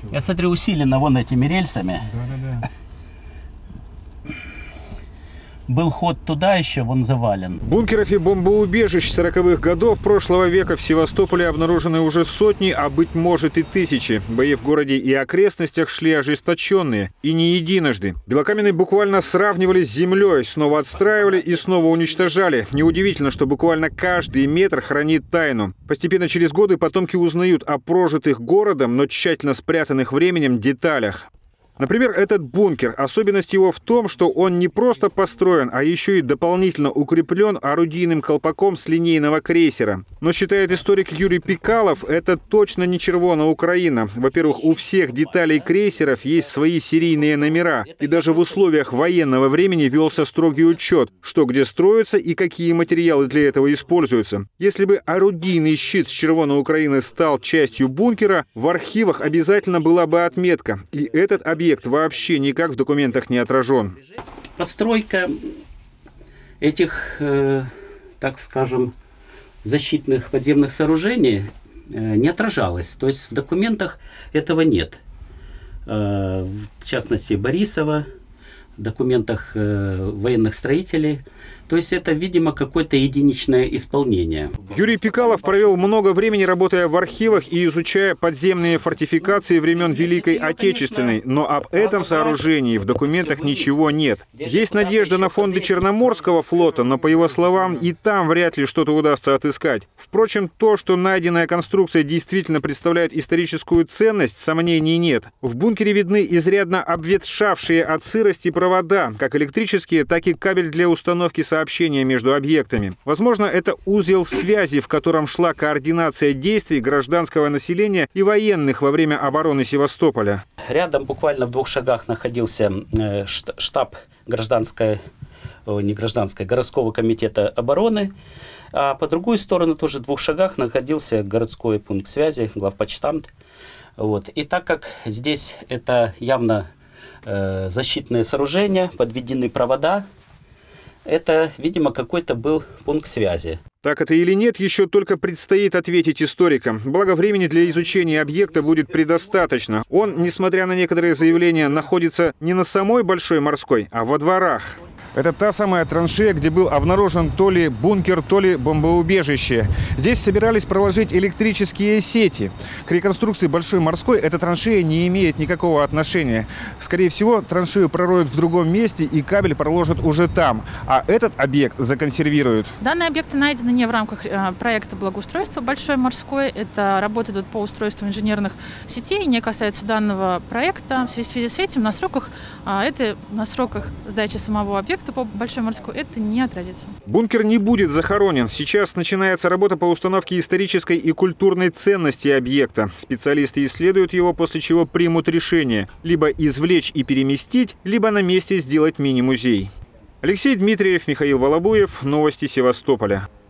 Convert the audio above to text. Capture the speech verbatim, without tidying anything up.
Я смотрю, усиленно вон этими рельсами. Да-да-да. Был ход туда еще, вон завален. Бункеров и бомбоубежищ сороковых годов прошлого века в Севастополе обнаружены уже сотни, а быть может и тысячи. Бои в городе и окрестностях шли ожесточенные. И не единожды. Белокаменный буквально сравнивали с землей, снова отстраивали и снова уничтожали. Неудивительно, что буквально каждый метр хранит тайну. Постепенно через годы потомки узнают о прожитых городом, но тщательно спрятанных временем деталях. Например, этот бункер. Особенность его в том, что он не просто построен, а еще и дополнительно укреплен орудийным колпаком с линейного крейсера. Но, считает историк Юрий Пикалов, это точно не Червона Украина. Во-первых, у всех деталей крейсеров есть свои серийные номера. И даже в условиях военного времени велся строгий учет, что где строится и какие материалы для этого используются. Если бы орудийный щит с Червона Украины стал частью бункера, в архивах обязательно была бы отметка. И этот объект Объект вообще никак в документах не отражен. Постройка этих, э, так скажем, защитных подземных сооружений э, не отражалась. То есть в документах этого нет. Э, в частности, Борисова, в документах э, военных строителей. То есть это, видимо, какое-то единичное исполнение. Юрий Пикалов провел много времени, работая в архивах и изучая подземные фортификации времен Великой Отечественной. Но об этом сооружении в документах ничего нет. Есть надежда на фонды Черноморского флота, но, по его словам, и там вряд ли что-то удастся отыскать. Впрочем, то, что найденная конструкция действительно представляет историческую ценность, сомнений нет. В бункере видны изрядно обветшавшие от сырости провода, как электрические, так и кабель для установки сообщения. Общение между объектами. Возможно, это узел связи, в котором шла координация действий гражданского населения и военных во время обороны Севастополя. Рядом, буквально в двух шагах, находился штаб гражданской, не гражданской, городского комитета обороны. А по другую сторону, тоже в двух шагах, находился городской пункт связи, главпочтамт. Вот. И так как здесь это явно э, защитные сооружения, подведены провода, это, видимо, какой-то был пункт связи. Так это или нет, еще только предстоит ответить историкам. Благо, времени для изучения объекта будет предостаточно. Он, несмотря на некоторые заявления, находится не на самой Большой Морской, а во дворах. Это та самая траншея, где был обнаружен то ли бункер, то ли бомбоубежище. Здесь собирались проложить электрические сети. К реконструкции Большой Морской эта траншея не имеет никакого отношения. Скорее всего, траншею пророют в другом месте и кабель проложат уже там. А этот объект законсервируют. Данные объекты найдены не в рамках проекта благоустройства Большой Морской. Это работы идут по устройству инженерных сетей, не касаются данного проекта. В связи с этим на сроках, это, на сроках сдачи самого объекта по Большой Морской это не отразится. Бункер не будет захоронен. Сейчас начинается работа по установке исторической и культурной ценности объекта. Специалисты исследуют его, после чего примут решение: либо извлечь и переместить, либо на месте сделать мини-музей. Алексей Дмитриев, Михаил Волобуев. Новости Севастополя.